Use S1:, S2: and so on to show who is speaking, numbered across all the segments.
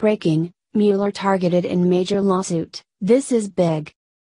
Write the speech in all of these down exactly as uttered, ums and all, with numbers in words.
S1: Breaking: Mueller targeted in major lawsuit. This is big.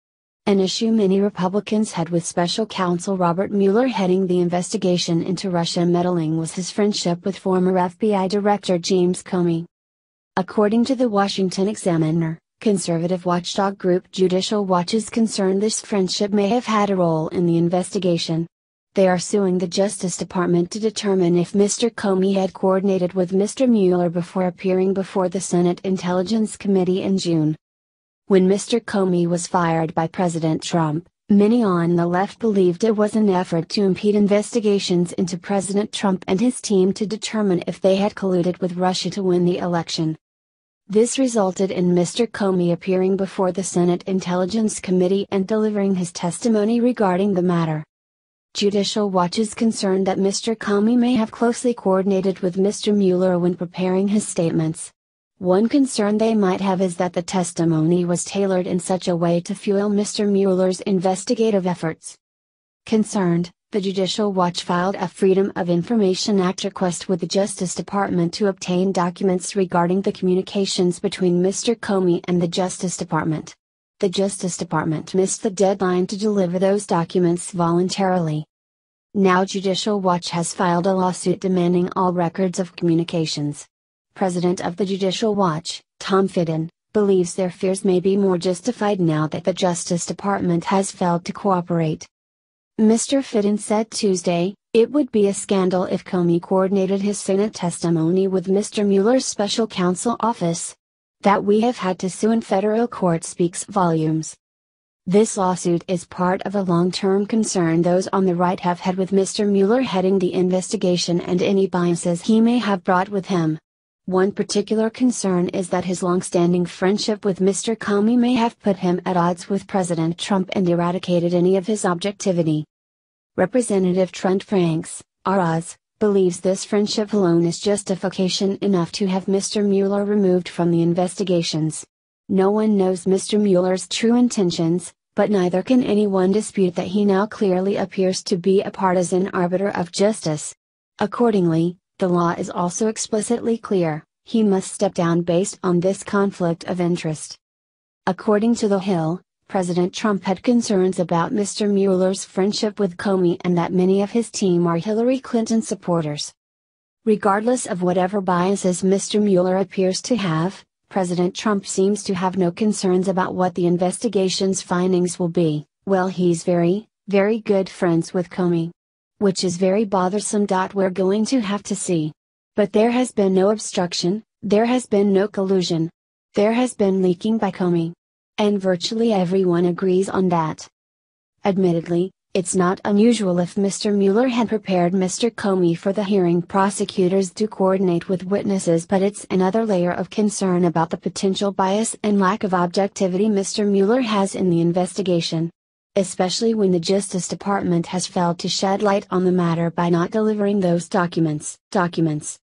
S1: An issue many Republicans had with special counsel Robert Mueller heading the investigation into Russia meddling was his friendship with former F B I Director James Comey. According to the Washington Examiner, conservative watchdog group Judicial Watch is concerned this friendship may have had a role in the investigation. They are suing the Justice Department to determine if Mister Comey had coordinated with Mister Mueller before appearing before the Senate Intelligence Committee in June. When Mister Comey was fired by President Trump, many on the left believed it was an effort to impede investigations into President Trump and his team to determine if they had colluded with Russia to win the election. This resulted in Mister Comey appearing before the Senate Intelligence Committee and delivering his testimony regarding the matter. Judicial Watch is concerned that Mister Comey may have closely coordinated with Mister Mueller when preparing his statements. One concern they might have is that the testimony was tailored in such a way to fuel Mister Mueller's investigative efforts. Concerned, the Judicial Watch filed a Freedom of Information Act request with the Justice Department to obtain documents regarding the communications between Mister Comey and the Justice Department. The Justice Department missed the deadline to deliver those documents voluntarily. Now Judicial Watch has filed a lawsuit demanding all records of communications. President of the Judicial Watch, Tom Fitton, believes their fears may be more justified now that the Justice Department has failed to cooperate. Mister Fitton said Tuesday, "It would be a scandal if Comey coordinated his Senate testimony with Mister Mueller's special counsel office. That we have had to sue in federal court speaks volumes." This lawsuit is part of a long-term concern those on the right have had with Mister Mueller heading the investigation and any biases he may have brought with him. One particular concern is that his long-standing friendship with Mister Comey may have put him at odds with President Trump and eradicated any of his objectivity. Representative Trent Franks, R Oz, believes this friendship alone is justification enough to have Mister Mueller removed from the investigations. No one knows Mister Mueller's true intentions, but neither can anyone dispute that he now clearly appears to be a partisan arbiter of justice. Accordingly, the law is also explicitly clear: he must step down based on this conflict of interest. According to The Hill, President Trump had concerns about Mister Mueller's friendship with Comey and that many of his team are Hillary Clinton supporters. Regardless of whatever biases Mister Mueller appears to have, President Trump seems to have no concerns about what the investigation's findings will be. Well, he's very, very good friends with Comey. Which is very bothersome. We're going to have to see. But there has been no obstruction, there has been no collusion. There has been leaking by Comey. And virtually everyone agrees on that. Admittedly, it's not unusual if Mister Mueller had prepared Mister Comey for the hearing prosecutors to coordinate with witnesses, but it's another layer of concern about the potential bias and lack of objectivity Mister Mueller has in the investigation. Especially when the Justice Department has failed to shed light on the matter by not delivering those documents. Documents.